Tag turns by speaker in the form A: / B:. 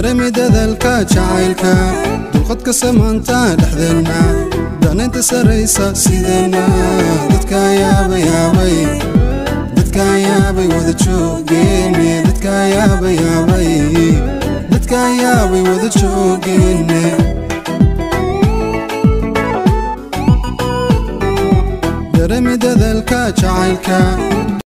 A: dareemi dadaalka jacaylka dulqadka samaanta dhexdeena danaynta saraysa sideena dadka yaabay wada joogeene dadka yaabay wada joogeene dareemi dadaalka jacaylka